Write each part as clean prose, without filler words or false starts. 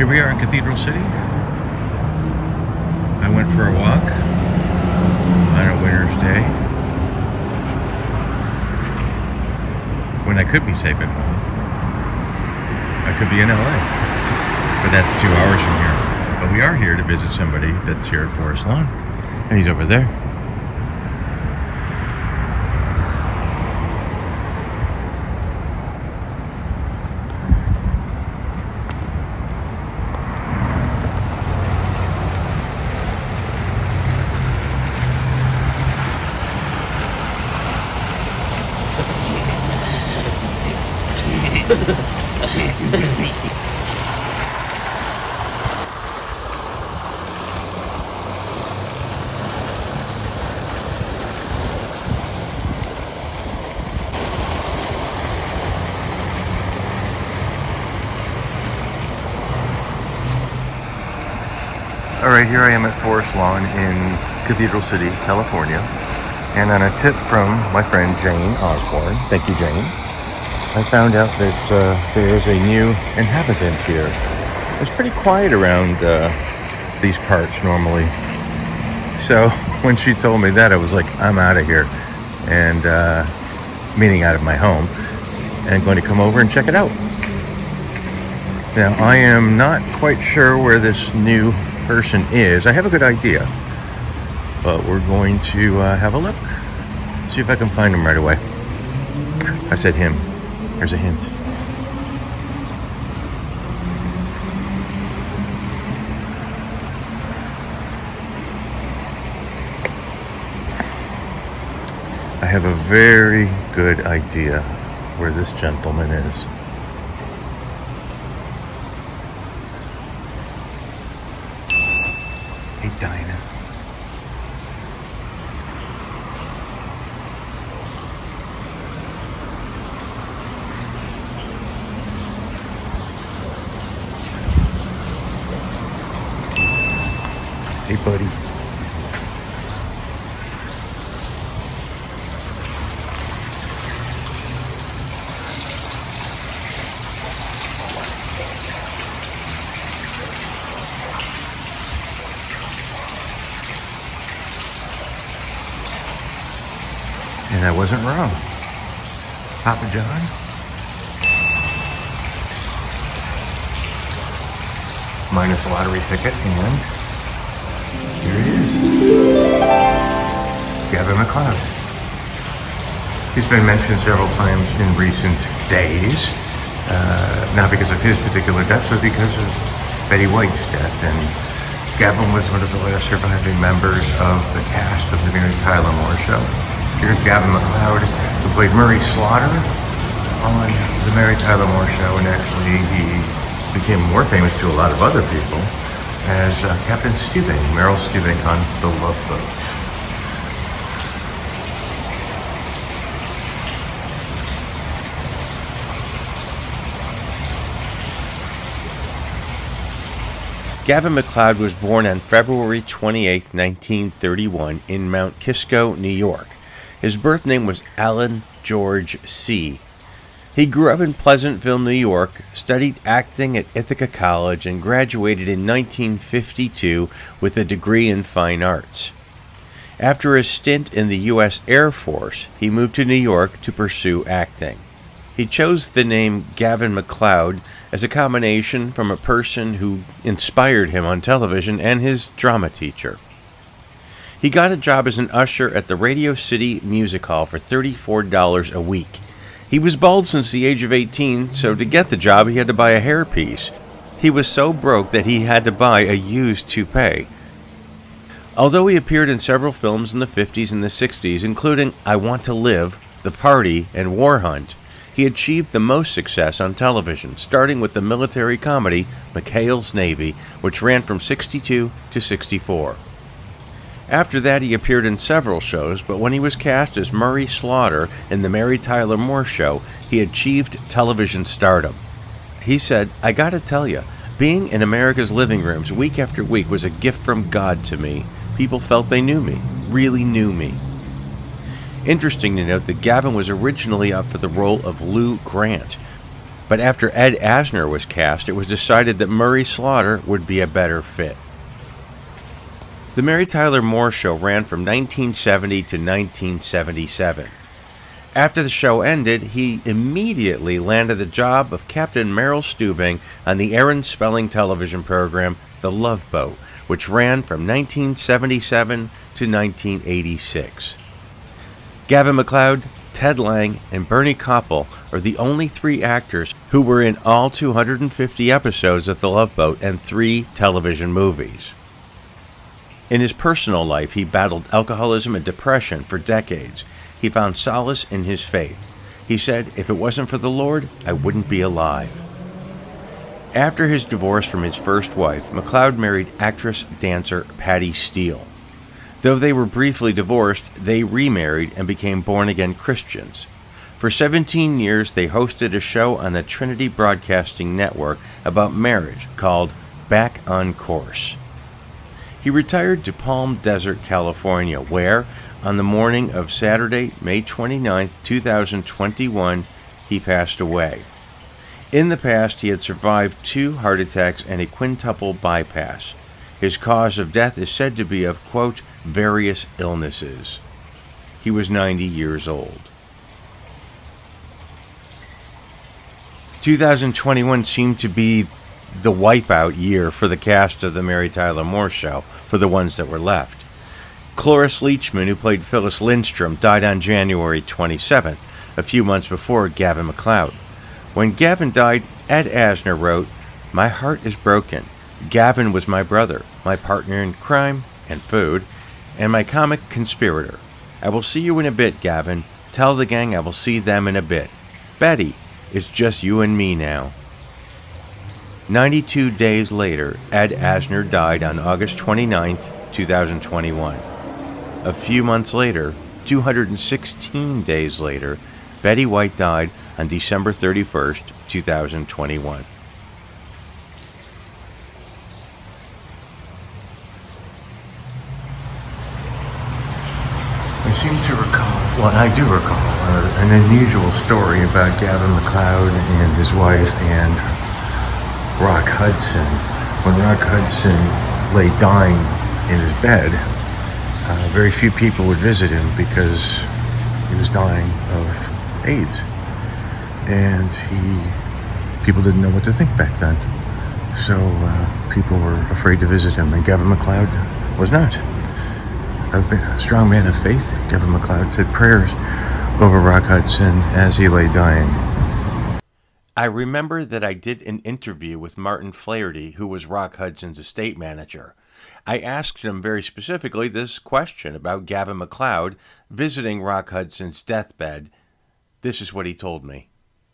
Here we are in Cathedral City. I went for a walk on a winter's day when I could be safe at home. I could be in LA, but that's 2 hours from here. But we are here to visit somebody that's here at Forest Lawn, and he's over there. Alright, here I am at Forest Lawn in Cathedral City, California. And on a tip from my friend Jane Osborne, thank you Jane, I found out that there is a new inhabitant here. It's pretty quiet around these parts normally. So when she told me that, I was like, I'm out of here. And meaning out of my home. And going to come over and check it out. Now, I am not quite sure where this new person is. I have a good idea. But we're going to have a look. See if I can find him right away. I said him. Here's a hint. I have a very good idea where this gentleman is. Hey, Dinah. Hey, buddy. And I wasn't wrong. Papa John? Minus a lottery ticket, and here it is. Gavin MacLeod. He's been mentioned several times in recent days, not because of his particular death, but because of Betty White's death. And Gavin was one of the last surviving members of the cast of the Mary Tyler Moore Show. Here's Gavin MacLeod, who played Murray Slaughter on the Mary Tyler Moore Show, and actually he became more famous to a lot of other people as Captain Stubing, Meryl Stubing on The Love Boat. Gavin MacLeod was born on February 28, 1931 in Mount Kisco, New York. His birth name was Alan George C. He grew up in Pleasantville, New York, studied acting at Ithaca College, and graduated in 1952 with a degree in fine arts. After a stint in the U.S. Air Force, he moved to New York to pursue acting. He chose the name Gavin MacLeod as a combination from a person who inspired him on television and his drama teacher. He got a job as an usher at the Radio City Music Hall for $34 a week. He was bald since the age of 18, so to get the job he had to buy a hairpiece. He was so broke that he had to buy a used toupee. Although he appeared in several films in the 50s and the 60s, including I Want to Live, The Party, and War Hunt, he achieved the most success on television, starting with the military comedy McHale's Navy, which ran from '62 to '64. After that, he appeared in several shows, but when he was cast as Murray Slaughter in the Mary Tyler Moore Show, he achieved television stardom. He said, I gotta tell you, being in America's living rooms week after week was a gift from God to me. People felt they knew me, really knew me. Interesting to note that Gavin was originally up for the role of Lou Grant, but after Ed Asner was cast, it was decided that Murray Slaughter would be a better fit. The Mary Tyler Moore Show ran from 1970 to 1977. After the show ended, he immediately landed the job of Captain Merrill Stubing on the Aaron Spelling television program The Love Boat, which ran from 1977 to 1986. Gavin MacLeod, Ted Lang, and Bernie Koppel are the only 3 actors who were in all 250 episodes of The Love Boat and 3 television movies. In his personal life, he battled alcoholism and depression for decades. He found solace in his faith. He said, "If it wasn't for the Lord, I wouldn't be alive." After his divorce from his first wife, MacLeod married actress-dancer Patty Steele. Though they were briefly divorced, they remarried and became born-again Christians. For 17 years, they hosted a show on the Trinity Broadcasting Network about marriage called Back on Course. He retired to Palm Desert, California, where, on the morning of Saturday, May 29, 2021, he passed away. In the past, he had survived 2 heart attacks and a quintuple bypass. His cause of death is said to be of, quote, various illnesses. He was 90 years old. 2021 seemed to be the wipeout year for the cast of the Mary Tyler Moore Show, for the ones that were left. Cloris Leachman, who played Phyllis Lindstrom, died on January 27th, a few months before Gavin MacLeod. When Gavin died, Ed Asner wrote, "My heart is broken. Gavin was my brother, my partner in crime and food, and my comic conspirator. I will see you in a bit, Gavin. Tell the gang I will see them in a bit. Betty, it's just you and me now." 92 days later, Ed Asner died on August 29th, 2021. A few months later, 216 days later, Betty White died on December 31st, 2021. I seem to recall, well, I do recall, an unusual story about Gavin MacLeod and his wife and Rock Hudson. When Rock Hudson lay dying in his bed, very few people would visit him because he was dying of AIDS. And people didn't know what to think back then. So people were afraid to visit him, and Gavin MacLeod was not. A strong man of faith, Gavin MacLeod said prayers over Rock Hudson as he lay dying. I remember that I did an interview with Martin Flaherty, who was Rock Hudson's estate manager. I asked him very specifically this question about Gavin MacLeod visiting Rock Hudson's deathbed. This is what he told me.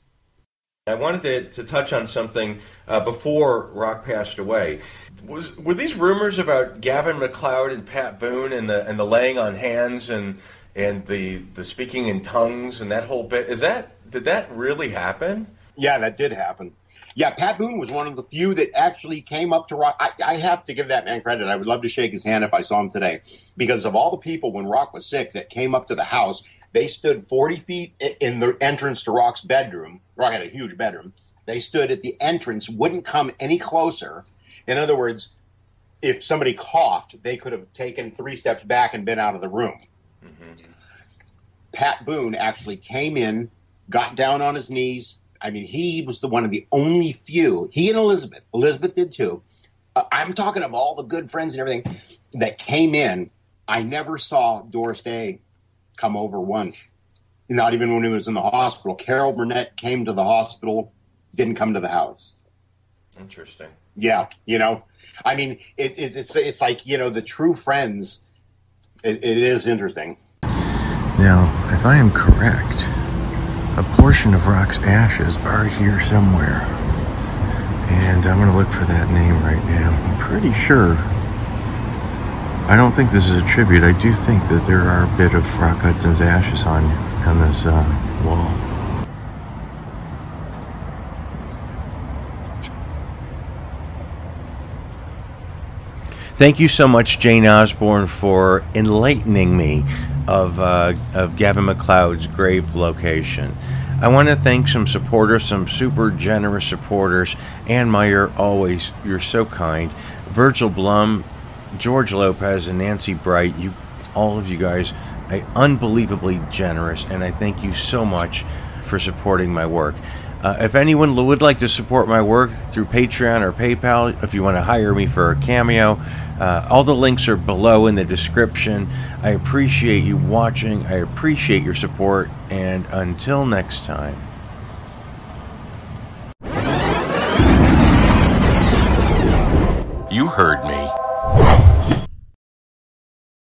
I wanted to touch on something before Rock passed away. Were these rumors about Gavin MacLeod and Pat Boone and the laying on hands and the speaking in tongues and that whole bit? Did that really happen? Yeah, that did happen. Yeah, Pat Boone was one of the few that actually came up to Rock. I have to give that man credit. I would love to shake his hand if I saw him today, because of all the people when Rock was sick that came up to the house. They stood 40 feet in the entrance to Rock's bedroom. Rock had a huge bedroom. They stood at the entrance, wouldn't come any closer. In other words, if somebody coughed, they could have taken 3 steps back and been out of the room. Mm-hmm. Pat Boone actually came in, got down on his knees. I mean, he was one of the only few, he and Elizabeth did too. I'm talking of all the good friends and everything that came in. I never saw Doris Day come over once, not even when he was in the hospital. Carol Burnett came to the hospital, didn't come to the house. Interesting. Yeah, I mean, it's like, the true friends. It is interesting. Now, if I am correct, a portion of Rock's ashes are here somewhere, and I'm going to look for that name right now. I'm pretty sure. I don't think this is a tribute. I do think that there are a bit of Rock Hudson's ashes on this wall. Thank you so much, Jane Osborne, for enlightening me of Gavin MacLeod's grave location. I want to thank some supporters, some super generous supporters. Ann Meyer, always, you're so kind. Virgil Blum, George Lopez, and Nancy Bright, all of you guys, unbelievably generous, and I thank you so much for supporting my work. If anyone would like to support my work through Patreon or PayPal, if you want to hire me for a cameo, all the links are below in the description. I appreciate you watching. I appreciate your support. And until next time. You heard me.